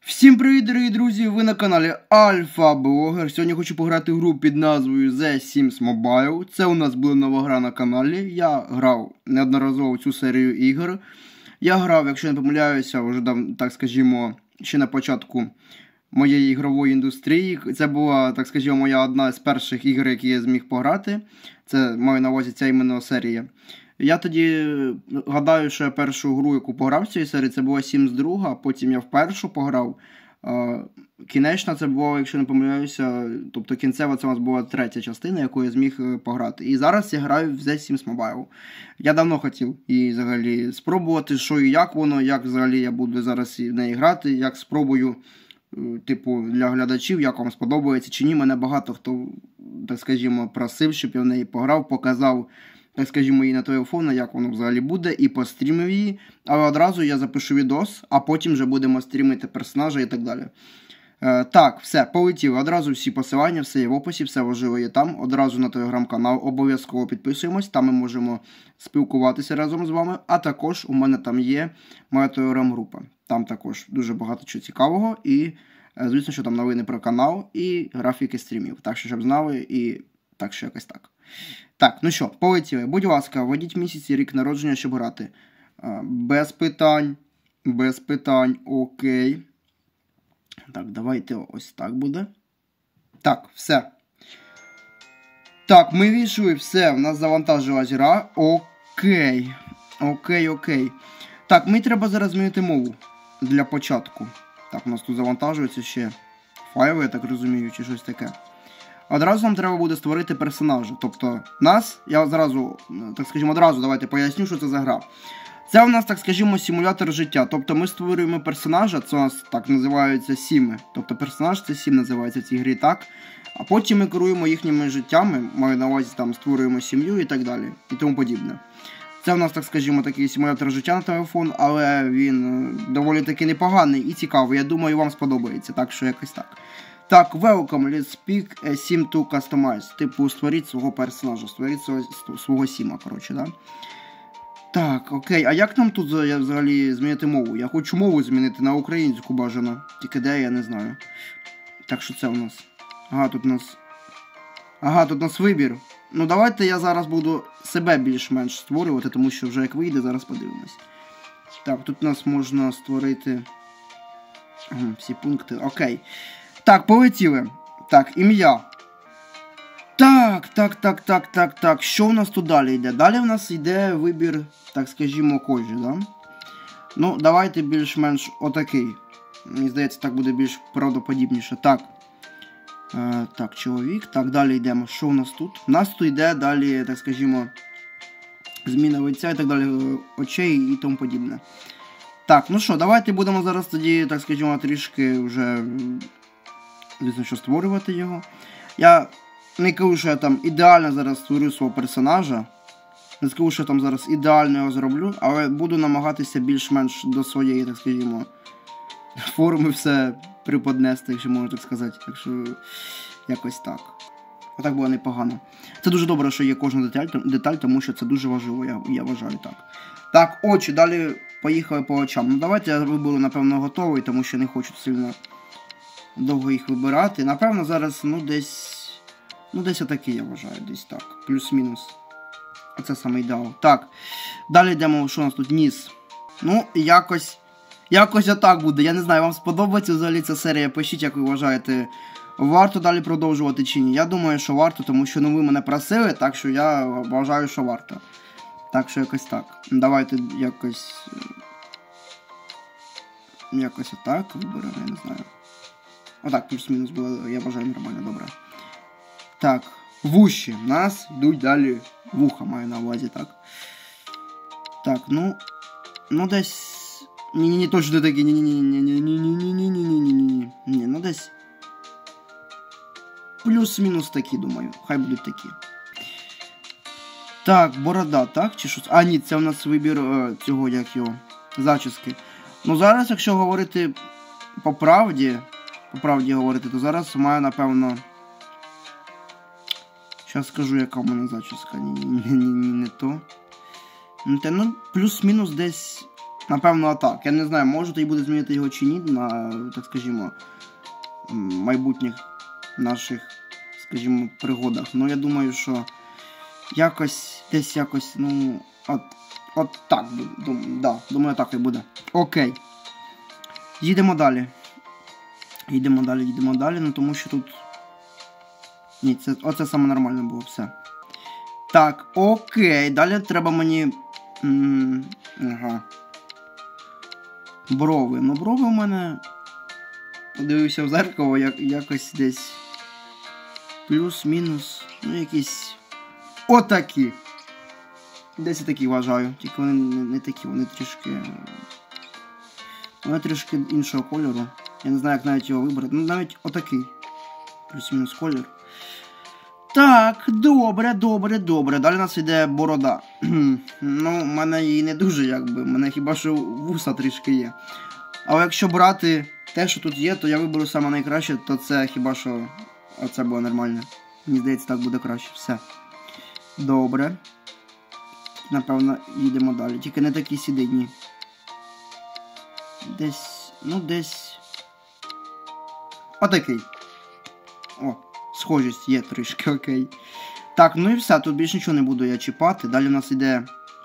Всім привіт, дорогі друзі! Ви на каналі Альфа Блогер. Сьогодні хочу пограти в гру під назвою The Sims Mobile. Це у нас була нова гра на каналі. Я грав неодноразово в цю серію ігор. Я грав, якщо не помиляюся, вже так скажімо, ще на початку моєї ігрової індустрії. Це була, так скажімо, моя одна з перших ігор, які я зміг пограти. Це маю на увазі ця іменно серія. Я тоді гадаю, що я першу гру, яку пограв в цій серії, це була Sims 2, потім я вперше пограв. Кінечна це була, якщо не помиляюся, тобто кінцева це у нас була третя частина, яку я зміг пограти. І зараз я граю в The Sims Mobile. Я давно хотів її взагалі спробувати, що і як воно, як взагалі я буду зараз в неї грати, як спробую, типу, для глядачів, як вам сподобається чи ні. Мене багато хто, так скажімо, просив, щоб я в неї пограв, показав, так скажімо, її на телефон, як воно взагалі буде, і пострімив її. Але одразу я запишу відос, а потім вже будемо стрімити персонажа і так далі. Так, все, полетіли. Одразу всі посилання, все є в описі, все важливе є там. Одразу на телеграм-канал обов'язково підписуємось, там ми можемо спілкуватися разом з вами. А також у мене там є моя телеграм-група. Там також дуже багато чого цікавого і, звісно, що там новини про канал і графіки стрімів. Так що, щоб знали, і так що якось так. Так, ну що, полетіли. Будь ласка, введіть місяць і рік народження, щоб грати. Без питань, окей. Так, давайте ось так буде. Так, все. Так, ми війшли, все, в нас завантажилась гра. Окей. Окей. Так, мені треба зараз змінити мову для початку. Так, у нас тут завантажується ще файли, я так розумію, чи щось таке. Одразу нам треба буде створити персонажа. Тобто нас, я зразу, так скажімо, давайте поясню, що це за гра. Це у нас, так скажімо, симулятор життя. Тобто ми створюємо персонажа, це у нас так називаються сіми. Тобто персонаж це сім називається в цій грі, так. А потім ми керуємо їхніми життями, маю на увазі там створюємо сім'ю і так далі, і тому подібне. Це у нас, так скажімо, такий симулятор життя на телефон, але він доволі таки непоганий і цікавий. Я думаю, вам сподобається, так що якось так. Так, welcome, let's pick a sim to customize. Типу, створіть свого персонажа, створіть свого сіма, коротше, да? Так, окей, а як нам тут взагалі змінити мову? Я хочу мову змінити на українську бажано. Тільки де, я не знаю. Так, що це у нас? Ага, тут у нас вибір. Ну, давайте я зараз буду себе більш-менш створювати, тому що вже як вийде, зараз подивимось. Так, тут у нас можна створити всі пункти, окей. Так, полетіли. Так, ім'я. Так. Що у нас тут далі йде? Далі в нас йде вибір, так скажімо, кожі, да? Ну, давайте більш-менш отакий. Мені здається, так буде більш правдоподібніше. Так. Так, чоловік. Так, далі йдемо. Що у нас тут? У нас тут йде далі, так скажімо, зміна лиця і так далі, очей і тому подібне. Так, ну що, давайте будемо зараз тоді, так скажімо, трішки вже, звісно, що створювати його. Я не кажу, що я там ідеально зараз створю свого персонажа. Не скажу, що я там зараз ідеально його зроблю, але буду намагатися більш-менш до своєї, так скажімо, форми все приподнести, якщо можна так сказати. Так що, якось так. Отак було непогано. Це дуже добре, що є кожна деталь, тому що це дуже важливо, я вважаю так. Так, очі, далі поїхали по очам. Ну, давайте я виберу, напевно, готовий, тому що не хочу сильно довго їх вибирати. Напевно, зараз, десь отакий, я вважаю, десь так. Плюс-мінус. Оце саме ідеал. Так, далі йдемо, що у нас тут? Ніс. Ну, якось отак буде. Я не знаю, вам сподобається взагалі ця серія? Пишіть, як ви вважаєте, варто далі продовжувати чи ні. Я думаю, що варто, тому що ви мене просили, так що я вважаю, що варто. Так що якось так. Давайте якось отак виберемо, я не знаю. Отак, плюс-мінус було, я вважаю, нормально, добре. Так, вуші. У нас йдуть далі вуха, маю на увазі, так. Так, ну десь... Ні, точно такі, ні, ну десь... Плюс-мінус такі, думаю, хай будуть такі. Так, борода, так, чи що? А, ні, це у нас вибір цього, як його, зачіски. Ну, зараз, якщо говорити по правді говорити, то зараз маю, напевно... Зараз скажу, яка в мене зачіска. Ні, не то. Ну, плюс-мінус десь Напевно, так. Я не знаю, може тоді буде змінити його чи ні на, так скажімо, майбутніх наших, скажімо, пригодах. Ну, я думаю, що десь якось, ну, от так, думаю, так і буде. Окей. Їдемо далі. Їдемо далі, ну тому що тут... Ні, оце саме нормально було, все. Так, окей, далі треба мені... Ага. Брови. Ну, брови у мене... Подивився в зеркало, якось десь... Плюс-мінус, ну якісь... Отакі. Десь такі вважаю. Тільки вони не такі, вони трішки іншого кольору. Я не знаю, як навіть його вибрати. Ну, навіть отакий. Плюс-мінус колір. Так, добре. Далі у нас йде борода. Ну, в мене її не дуже, якби. В мене хіба що вуса трішки є. Але якщо брати те, що тут є, то я виберу саме найкраще, то це хіба що... Оце було нормально. Мені здається, так буде краще. Все. Добре. Напевно, їдемо далі. Тільки не такі сідидні. Десь... Отакий. О, схожість є трішки, окей. Так, ну і все, тут більше нічого не буду я чіпати. Далі у нас йде...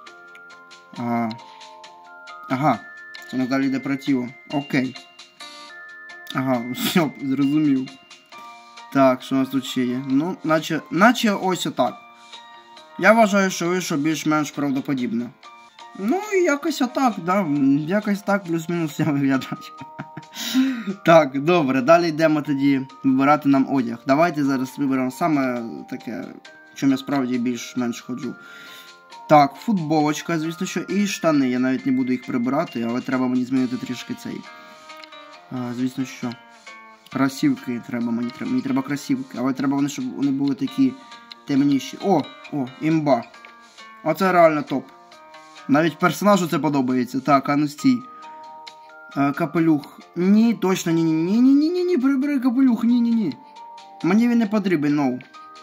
Ага, це у нас далі йде про тіло. Окей. Ага, все, зрозумів. Так, що у нас тут ще є? Ну, наче ось отак. Я вважаю, що вийшло більш-менш правдоподібно. Ну, і якось отак, да. Якось так, плюс-мінус я виглядаю. Так, добре, далі йдемо тоді вибирати нам одяг. Давайте зараз виберемо саме таке, в чому я справді більш-менш ходжу. Так, футболочка, звісно, що, і штани. Я навіть не буду їх прибирати, але треба мені змінити трішки цей. Звісно, що. Кросівки треба, мені треба кросівки, але треба вони, щоб вони були такі темніші. О, імба. Оце реально топ. Навіть персонажу це подобається. Так, а ну стій. Капелюх. Ні, точно, ні, прибери капелюх, ні. Мені він не потрібен, ноу.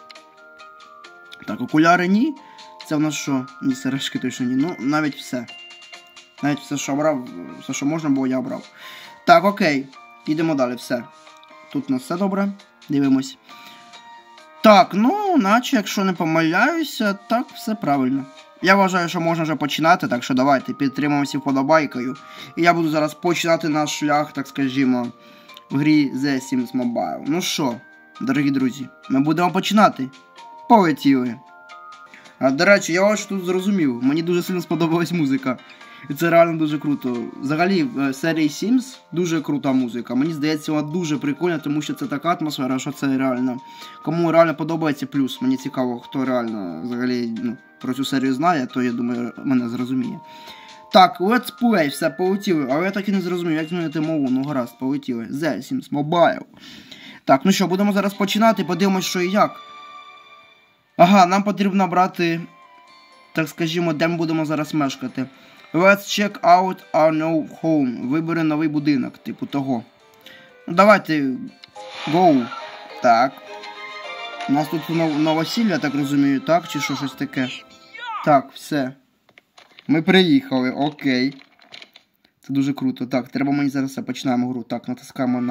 Так, окуляри ні. Це в нас що? Ні, сережки точно ні. Ну, навіть все. Навіть все, що обрав, все, що можна було, я обрав. Так, окей. Йдемо далі, все. Тут у нас все добре. Дивимось. Так, ну, наче, якщо не помиляюся, так, все правильно. Я вважаю, що можна вже починати, так що давайте підтримуємося вподобайкою. І я буду зараз починати наш шлях, так скажімо, в грі The Sims Mobile. Ну що, дорогі друзі, ми будемо починати. Полетіли. До речі, я ось тут зрозумів, мені дуже сильно сподобалась музика. І це реально дуже круто. Взагалі, в серії Sims дуже крута музика. Мені здається, вона дуже прикольна, тому що це така атмосфера, що це реально... Кому реально подобається, плюс. Мені цікаво, хто реально взагалі про цю серію знає, то, я думаю, мене зрозуміє. Так, let's play, все, полетіли. Але я так і не зрозумів, як змінити мову. Ну, гаразд, полетіли. The Sims Mobile. Так, ну що, будемо зараз починати, подивимось, що і як. Ага, нам потрібно брати, так скажімо, де ми будемо зараз мешкати. Let's check out our new home. Вибери новий будинок, типу того. Ну, давайте, go. Так. У нас тут новосілля, так розумію, так? Чи що, щось таке? Так, все. Ми приїхали, окей. Це дуже круто. Так, треба мені зараз все, починаємо гру. Так, натискаємо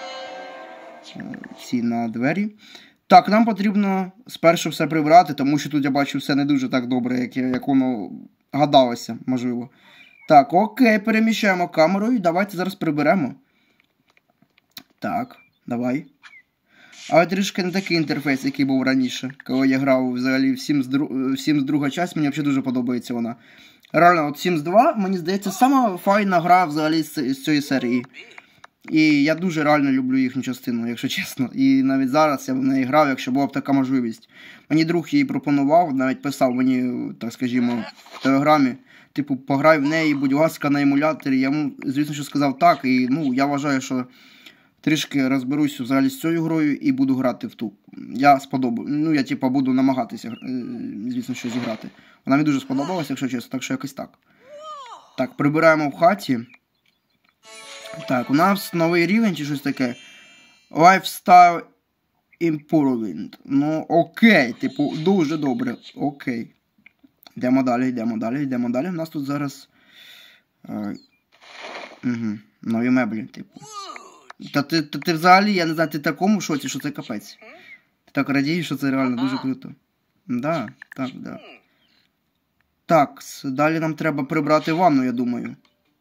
на двері. Так, нам потрібно спершу все прибрати, тому що тут я бачу все не дуже так добре, як воно гадалося, можливо. Так, окей, переміщаємо камеру і давайте зараз приберемо. Так, давай. Але трішки не такий інтерфейс, який був раніше, коли я грав взагалі в Sims друга часть, мені взагалі дуже подобається вона. Реально, от Sims 2, мені здається, сама файна гра взагалі з цієї серії. І я дуже реально люблю їхню частину, якщо чесно. І навіть зараз я в неї грав, якщо була б така можливість. Мені друг її пропонував, навіть писав мені, так скажімо, в телеграмі. Типу, пограй в неї, будь ласка, на емуляторі. Я йому, звісно, що сказав так. І, ну, я вважаю, що трішки розберусь взагалі з цією грою і буду грати в ту. Я сподобаю. Ну, я, типу, буду намагатися, звісно, що зіграти. Вона мені дуже сподобалася, якщо чесно, так що якось так. Так, прибираємо в хаті. Так, у нас новий рівень чи щось таке. Lifestyle Improvement. Ну, окей, типу, дуже добре. Окей. Йдемо далі. У нас тут зараз Нові меблі, типу. Та ти взагалі, я не знаю, ти в такому шоці, що це капець. Ти так радієш, що це реально дуже круто. Да. Так, далі нам треба прибрати ванну, я думаю.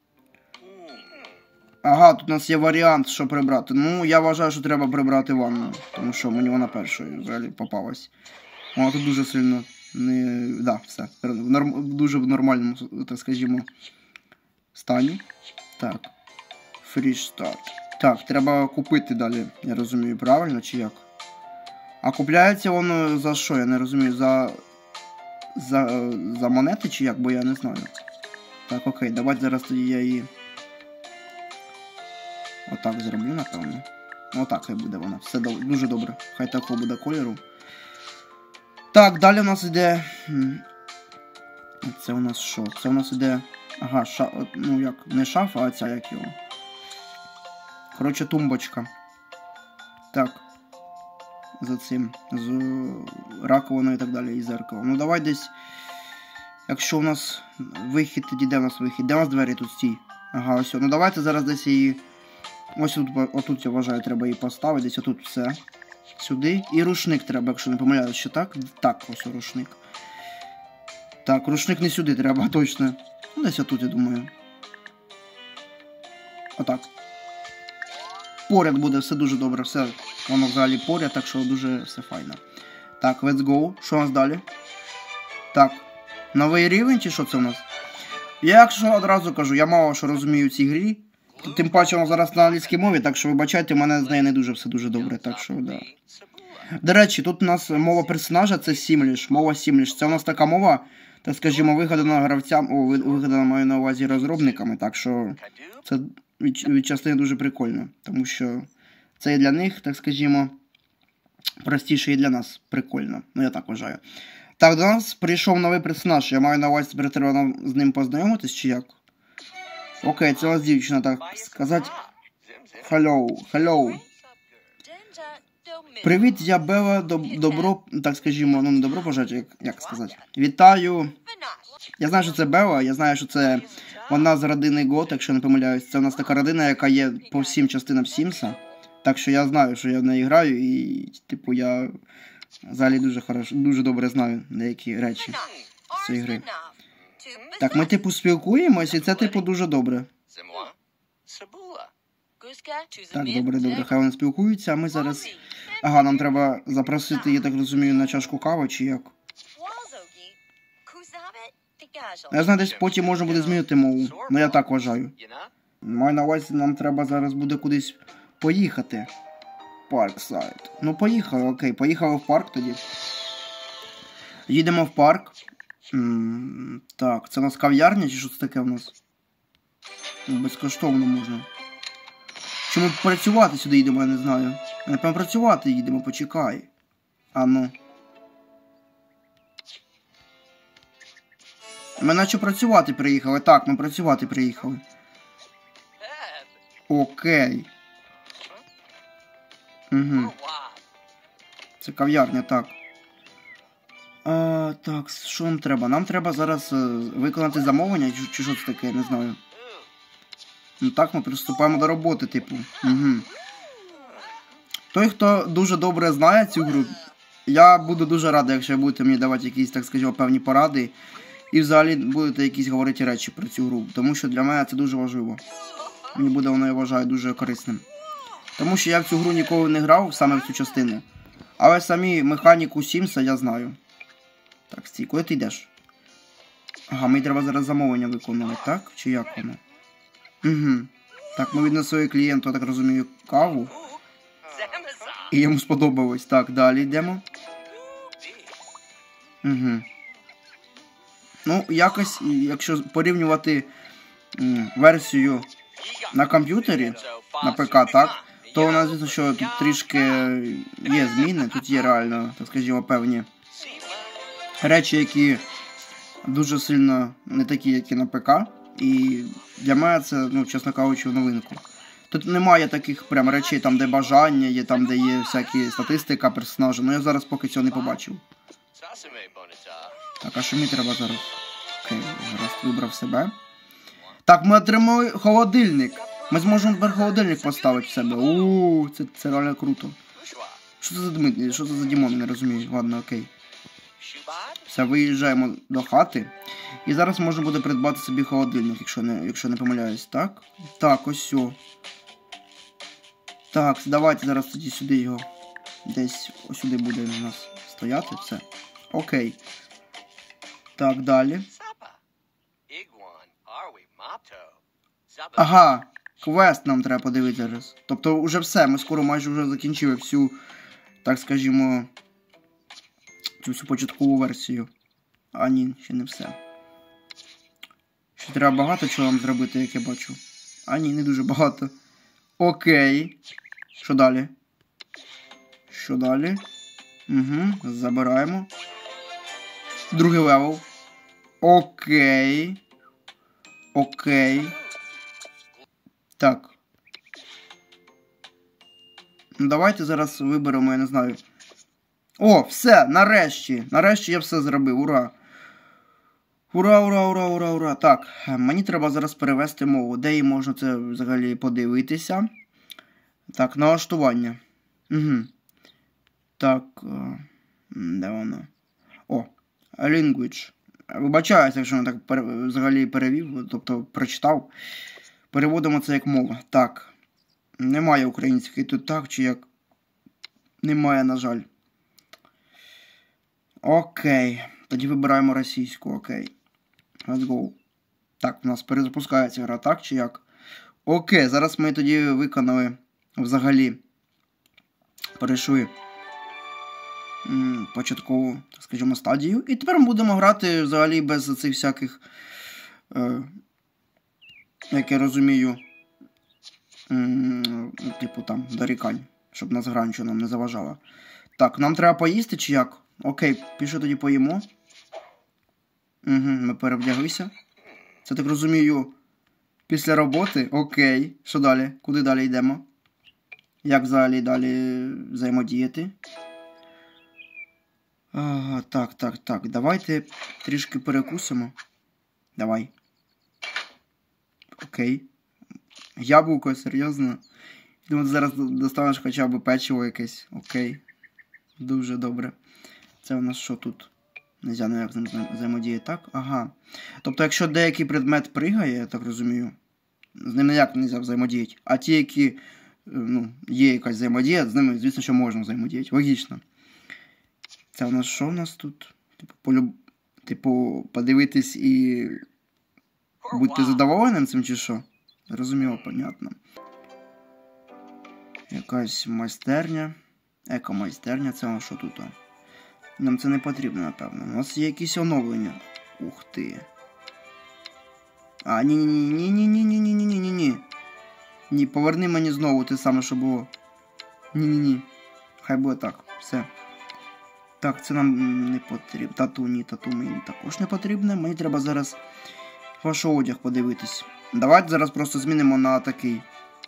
Ага, тут у нас є варіант, що прибрати. Ну, я вважаю, що треба прибрати ванну. Тому що мені вона першою взагалі попалась. Вона тут дуже сильно не... Да, все. Дуже в нормальному, так скажімо, стані. Так. Fresh start. Так, треба купити далі. Я розумію, правильно чи як? А купляється воно за що? Я не розумію. За монети чи як? Бо я не знаю. Так, окей, давайте зараз тоді я її... Отак зроблю, напевно. Отак хай буде вона. Все дуже добре. Хай такого буде кольору. Так, далі у нас іде... Це у нас що? Це у нас іде... Ага, ну як, не шафа, а ця як його. Коротше, тумбочка. Так. За цим. З раковиною і так далі, і зеркалом. Ну давай десь... Якщо у нас вихід, тоді де у нас вихід? Де у нас двері тут стій? Ага, ось. Ну давайте зараз десь її... Ось отут, я вважаю, треба її поставити. Десь отут все. Сюди. І рушник треба, якщо не помиляюсь, що так? Так, ось рушник. Так, рушник не сюди треба, точно. Ну, десь отут, я думаю. Отак. Поряд буде, все дуже добре, все. Воно взагалі поряд, так що дуже все файно. Так, let's go. Що у нас далі? Так. Новий рівень чи що це у нас? Я, якщо одразу кажу, я мало що розумію в цій грі. Тим паче воно зараз на англійській мові, так що вибачайте, в мене з нею не дуже все дуже добре, так що, да. До речі, тут у нас мова персонажа, це Сімліш, мова Сімліш. Це у нас така мова, так скажімо, вигадана гравцям, вигадана маю на увазі розробниками, так що це від частини дуже прикольно, тому що це і для них, так скажімо, простіше і для нас прикольно, ну я так вважаю. Так, до нас прийшов новий персонаж, я маю на увазі, тепер треба нам з ним познайомитись, чи як? Окей, це у нас дівчина, так сказати. Hello. Привіт, я Бела, добро, так скажімо, ну не добро бажати, як сказати. Вітаю. Я знаю, що це Бела, я знаю, що це вона з родини Гот, якщо не помиляюсь. Це у нас така родина, яка є по всім частинам Сімса. Так що я знаю, що я в неї граю і, типу, я взагалі дуже добре знаю деякі речі з цієї гри. Так, ми, типу, спілкуємось, і це, типу, дуже добре. Так, добре, хай вони спілкуються, а ми зараз... Ага, нам треба запросити, я так розумію, на чашку кави, чи як? Я знаю, десь потім можна буде змінити мову, ну я так вважаю. Маю на увазі, нам треба зараз буде кудись поїхати. Парксайд. Ну, поїхали, окей, поїхали в парк тоді. Їдемо в парк. Так, це у нас кав'ярня, чи що це таке у нас? Безкоштовно можна. Чи ми працювати сюди їдемо, я не знаю. Напевно, працювати їдемо, почекай. А ну. Ми наче працювати приїхали. Так, ми працювати приїхали. Окей. Угу. Це кав'ярня, так. Так, що нам треба? Нам треба зараз виконати замовлення, чи що це таке, я не знаю. Ну так, ми приступаємо до роботи, типу. Угу. Той, хто дуже добре знає цю гру, я буду дуже радий, якщо будете мені давати якісь, так скажімо, певні поради. І взагалі будете якісь говорити речі про цю гру. Тому що для мене це дуже важливо. Мені буде воно, я вважаю, дуже корисним. Тому що я в цю гру ніколи не грав, саме в цю частину. Але самі механіку Сімса я знаю. Так, стій, куди ти йдеш? Ага, мені треба зараз замовлення виконувати, так? Чи як воно? Угу. Так, ми віднесли клієнту, я так розумію, каву. І йому сподобалось. Так, далі йдемо. Угу. Ну, якось, якщо порівнювати версію на комп'ютері, на ПК, так, то у нас, звісно, що тут трішки є зміни, тут є реально, так скажімо, певні речі, які дуже сильно не такі, як і на ПК. І для мене це, ну, чесно кажучи, в новинку. Тут немає таких прям речей, там де бажання є, там де є всякі статистика персонажа. Ну я зараз поки цього не побачив. Так, а що мені треба зараз? Окей, зараз вибрав себе. Так, ми отримали холодильник. Ми зможемо тепер холодильник поставити в себе. Це реально круто. Що це за Дмитрій? Що це за Дімон? Не розумію. Ладно, окей. Все, виїжджаємо до хати. І зараз можна буде придбати собі холодильник, якщо не помиляюсь, так? Так, ось все. Так, давайте зараз тоді сюди його. Десь ось сюди буде у нас стояти, все. Окей. Так, далі. Ага, квест нам треба подивитися зараз. Тобто вже все, ми скоро майже вже закінчили всю, так скажімо, цю всю початкову версію. А ні, ще не все. Ще треба багато чого нам зробити, як я бачу. А ні, не дуже багато. Окей. Що далі? Що далі? Угу, забираємо. Другий левел. Окей. Окей. Так. Ну, давайте зараз виберемо, я не знаю. О, все, нарешті. Нарешті я все зробив, ура. Ура, ура, ура, ура, ура. Так, мені треба зараз перевести мову. Де її можна це взагалі подивитися? Так, налаштування. Угу. Так, де воно? О, language. Вибачаюся, якщо я так взагалі перевів, тобто прочитав. Переводимо це як мова. Так. Немає української тут так, чи як? Немає, на жаль. Окей. Тоді вибираємо російську, окей. Let's go. Так, у нас перезапускається гра, так, чи як? Окей, зараз ми тоді виконали взагалі. Перейшли початкову, так скажімо, стадію. І тепер ми будемо грати взагалі без цих всяких, як я розумію, типу там, дорікань, щоб нас гра нічого нам не заважала. Так, нам треба поїсти чи як? Окей, пішли тоді поїмо. Угу, ми перевдяглися. Це, так розумію, після роботи. Окей, що далі? Куди далі йдемо? Як взагалі далі взаємодіяти? Ага, так. Давайте трішки перекусимо. Давай. Окей. Яблуко, серйозно? Думаю, зараз достанеш хоча б печиво якесь. Окей. Дуже добре. Це у нас що тут? Нельзя ніяк з ним взаємодіяти, так? Ага. Тобто, якщо деякий предмет пригає, я так розумію, з ним ніяк не можна взаємодіяти. А ті, які, є якась взаємодія, з ними, звісно, що можна взаємодіяти. Логічно. Це у нас що у нас тут? Типу, подивитись і бути задоволеним цим чи що? Зрозуміло, понятно. Якась майстерня. Еко-майстерня, це у нас що тут? Нам це не потрібно, напевно. У нас є якісь оновлення. Ух ти. А, ні. Ні, поверни мені знову те саме, що було. Ні. Хай буде так. Все. Так, це нам не потрібно. Тату мені також не потрібно. Мені треба зараз ваш одяг подивитись. Давайте зараз просто змінимо на такий.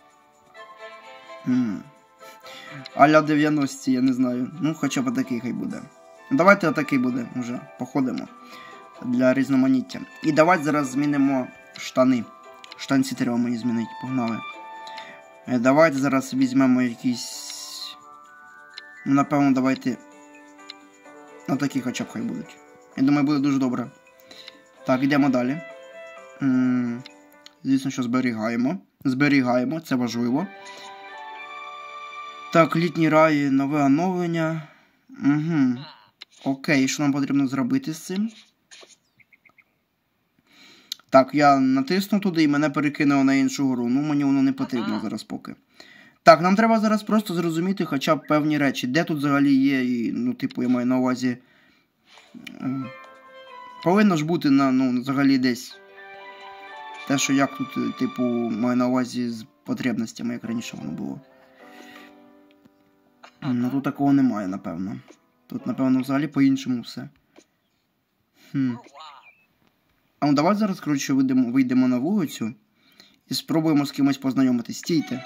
А-ля 90-ті, я не знаю. Ну, хоча б такий хай буде. Давайте отакий буде вже. Походимо. Для різноманіття. І давайте зараз змінимо штани. Штанці треба мені змінити. Погнали. Давайте зараз візьмемо якісь... Ну, напевно, давайте... Такі хоча б хай будуть. Я думаю, буде дуже добре. Так, йдемо далі. Звісно, що зберігаємо. Зберігаємо, це важливо. Так, літній рай, нове оновлення. Угу. Окей, що нам потрібно зробити з цим? Так, я натиснув туди і мене перекинуло на іншу гру. Ну, мені воно не потрібно зараз поки. Так, нам треба зараз просто зрозуміти хоча б певні речі. Де тут взагалі є, і, ну, типу, я маю на увазі... Повинно ж бути, взагалі десь. Те, що як тут, типу, маю на увазі з потребностями, як раніше воно було. Ну, тут такого немає, напевно. Тут, напевно, взагалі по-іншому все. А ну, давай зараз, коротше, вийдемо на вулицю і спробуємо з кимось познайомитись. Стійте.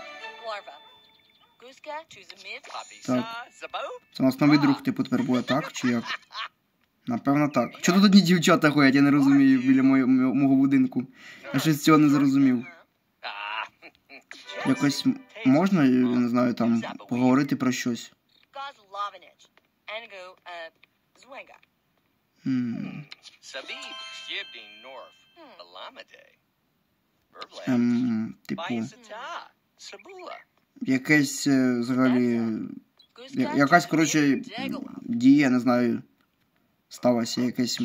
Так. Це у нас новий друг, типу, тепер буде, так? Чи як? Напевно так. Чого тут одні дівчата ходять, я не розумію, біля мого будинку. Я щось цього не зрозумів. Якось можна, я не знаю, там, поговорити про щось? Типу, якесь, взагалі, якась, коротше, дія, не знаю, сталася, якесь...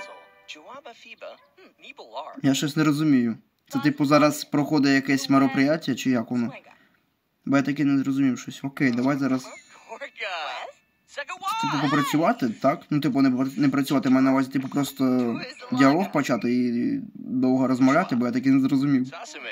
Я щось не розумію. Це, типу, зараз проходить якесь мероприятие, чи як воно? Бо я таки не зрозумів щось. Окей, давай зараз... Це, типу, попрацювати, так? Ну, типу, не працювати, маю на увазі, типу, просто діалог почати і довго розмовляти, бо я таки не зрозумів.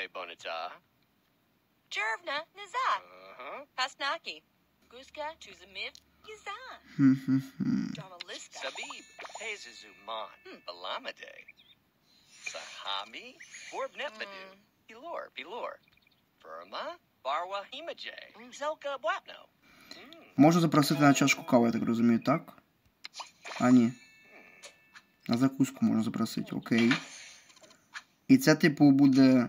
Можу запросити на чашку кави, я так розумію, так? А, ні. На закуску можна запросити, окей. І це, типу, буде...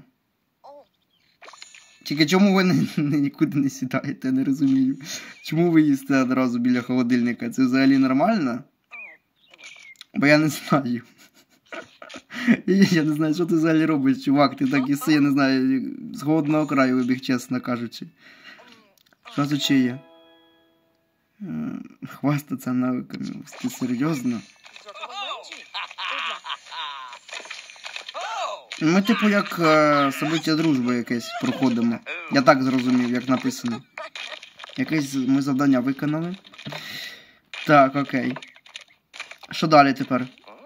Тільки чому ви нікуди не сідаєте, я не розумію. Чому ви їсте одразу біля холодильника? Це взагалі нормально? Бо я не знаю. Я не знаю, що ти взагалі робиш, чувак. Ти так їси, я не знаю, з голодного краю вибіг, чесно кажучи. Що тут ще є? Хвастаться навиками. Ти серйозно? Ми, типу, як собиття дружби якесь проходимо. Я так зрозумів, як написано. Якесь ми завдання виконали. Так, окей. Що далі тепер?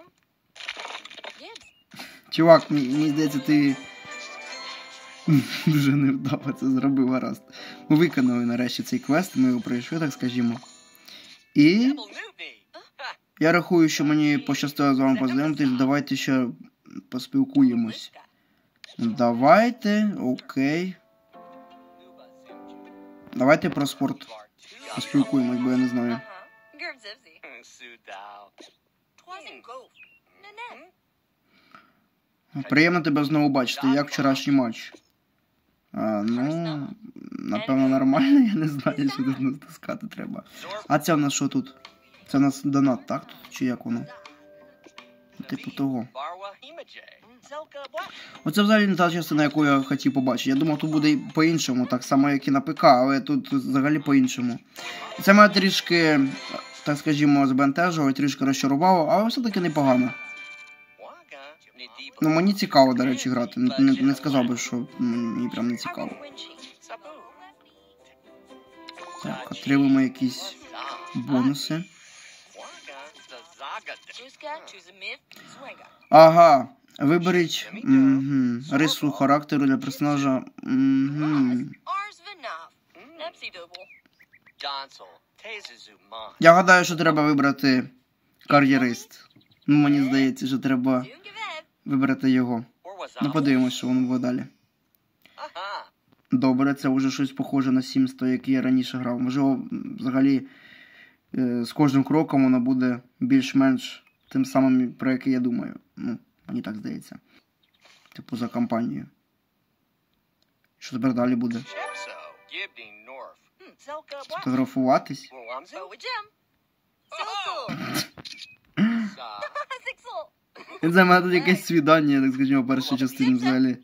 Чувак, мені здається, ти дуже невдало це зробив, гаразд. Ми виконали нарешті цей квест, ми його пройшли, так скажімо. І я рахую, що мені пощастило з вами познайомитись, давайте ще поспілкуємось. Давайте, окей. Давайте про спорт поспілкуємось, бо я не знаю. Приємно тебе знову бачити. Як вчорашній матч? Ну, напевно, нормально, я не знаю, що тут натискати треба. А це в нас що тут? Це в нас донат, так? Тут? Чи як воно? Типу того. Оце взагалі не та частина, яку я хотів побачити. Я думав, тут буде по-іншому, так само, як і на ПК, але тут взагалі по-іншому. Це мене трішки, так скажімо, збентежило, трішки розчарувало, але все-таки непогано. Ну, мені цікаво, до речі, грати. Не сказав би, що мені прям не цікаво. Так, отримуємо якісь бонуси. Ага, виберіть рису характеру для персонажа. Я гадаю, що треба вибрати кар'єрист. Ну, мені здається, що треба вибрати його. Ну, подивимось, що воно буде далі. Добре, це вже щось похоже на Sims, то, яке я раніше грав. Можливо, взагалі, з кожним кроком воно буде більш-менш тим самим, про яке я думаю. Ну, мені так здається. Типу, за кампанію. Що тепер далі буде? Сфотографуватись? Я не знаю, в мене тут якесь свідання, так скажімо, в першій частині взагалі.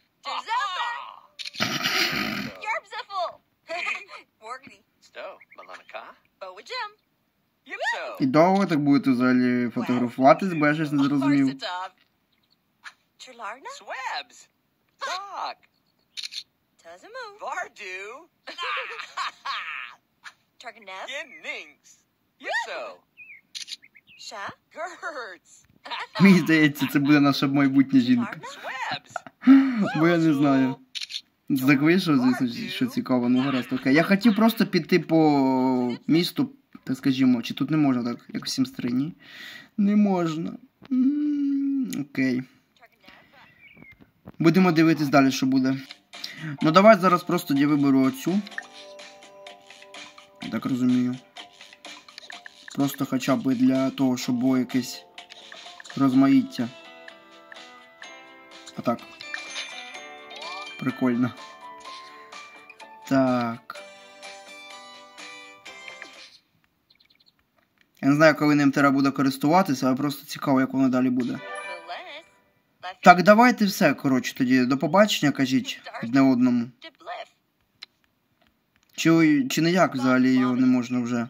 І довго так будете взагалі фотографуватись, бо я щось не зрозумів. Мені здається, це буде наша майбутня жінка. Бо я не знаю. Це так вийшло, звісно, що цікаво, ну гаразд, окей. Я хотів просто піти по місту, так скажімо, чи тут не можна так, як в Sims 3, ні? Не можна. Окей. Будемо дивитись далі, що буде. Ну давай зараз просто я виберу оцю. Так розумію. Просто хоча б для того, щоб було якесь розмаїття. Отак. Прикольно. Так. Я не знаю, коли ним треба буде користуватися, але просто цікаво, як воно далі буде. Так, давайте все, коротше, тоді. До побачення, кажіть, одне одному. Чи ніяк взагалі його не можна вже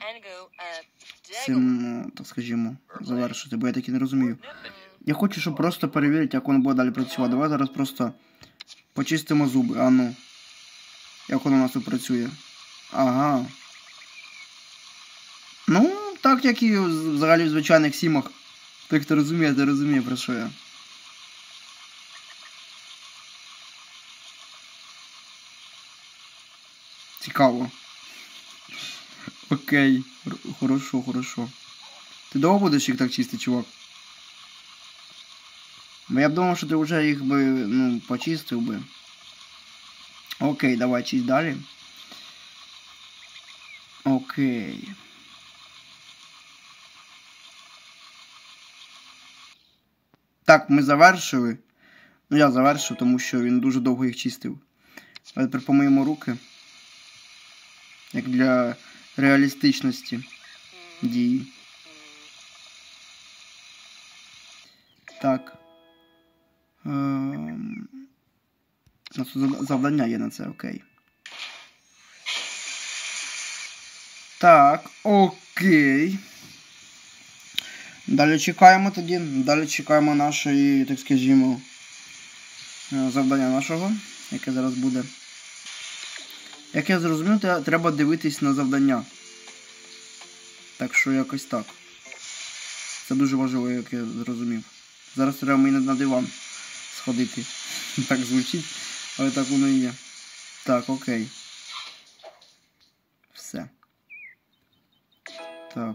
цим, так скажімо, завершити, бо я таки не розумію. Я хочу, щоб просто перевірити, як воно буде далі працювати. Давай зараз просто почистимо зуби. А ну. Як воно у нас тут працює. Ага. Ну, так як і взагалі в звичайних сімах. Так хто розуміє, про що я. Цікаво. Окей. Хорошо. Ти довго будеш їх так чистити, чувак? Бо я б думав, що ти вже їх би, ну, почистив би. Окей, давай чисть далі. Окей. Так, ми завершили. Ну, я завершив, тому що він дуже довго їх чистив. А тепер помиємо руки. Як для реалістичності дії. Так. У нас тут завдання є на це, окей. Так, окей. Далі чекаємо тоді. Далі чекаємо нашої, так скажімо, завдання нашого, яке зараз буде. Як я зрозумів, треба дивитись на завдання. Так що якось так. Це дуже важливо, як я зрозумів. Зараз треба мені на диван сходити. Так звучить, але так воно і є. Так, окей. Все. Так.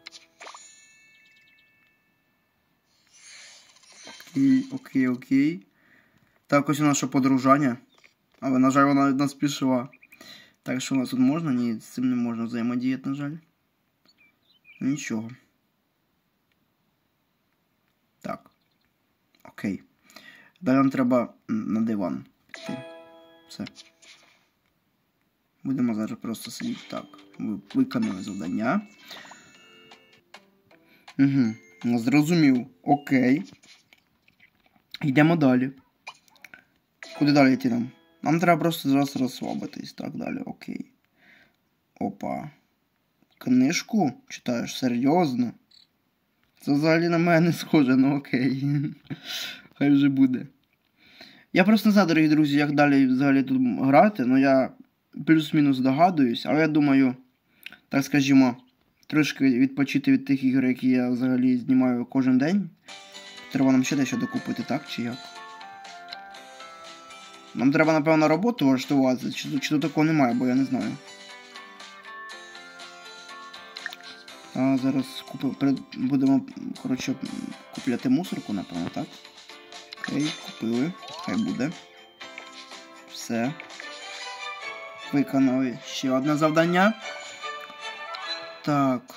Окей. Так, ось у наше подружання. Але, на жаль, вона від нас пішла. Так, що у нас тут можна? Ні, з цим не можна взаємодіяти, на жаль. Нічого. Так. Окей. Далі нам треба на диван піти. Все. Будемо зараз просто сидіти. Так. Ми виконали завдання. Угу. Зрозумів. Окей. Йдемо далі. Куди далі йти нам? Нам треба просто зараз розслабитись. Так, далі. Окей. Опа. Книжку читаєш? Серйозно? Це взагалі на мене не схоже, ну окей. Хай вже буде. Я просто не знаю, дорогі друзі, як далі взагалі тут грати, но я плюс-мінус догадуюсь, але я думаю, так скажімо, трошки відпочити від тих ігор, які я взагалі знімаю кожен день. Треба нам ще дещо докупити, так чи як? Нам треба, напевно, роботу влаштувати, чи тут такого немає, бо я не знаю. А зараз будемо, коротше, купляти мусорку, напевно, так? Окей, купили, хай буде. Все. Виконали ще одне завдання. Так.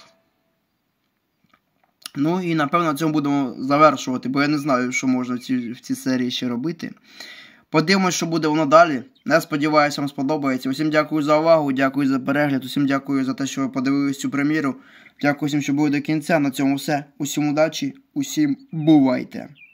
Ну і, напевно, на цьому будемо завершувати, бо я не знаю, що можна в цій серії ще робити. Подивимось, що буде воно далі. Я сподіваюся, вам сподобається. Усім дякую за увагу, дякую за перегляд, усім дякую за те, що ви подивились цю прем'єру. Дякую всім, що були до кінця. На цьому все. Усім удачі, усім бувайте!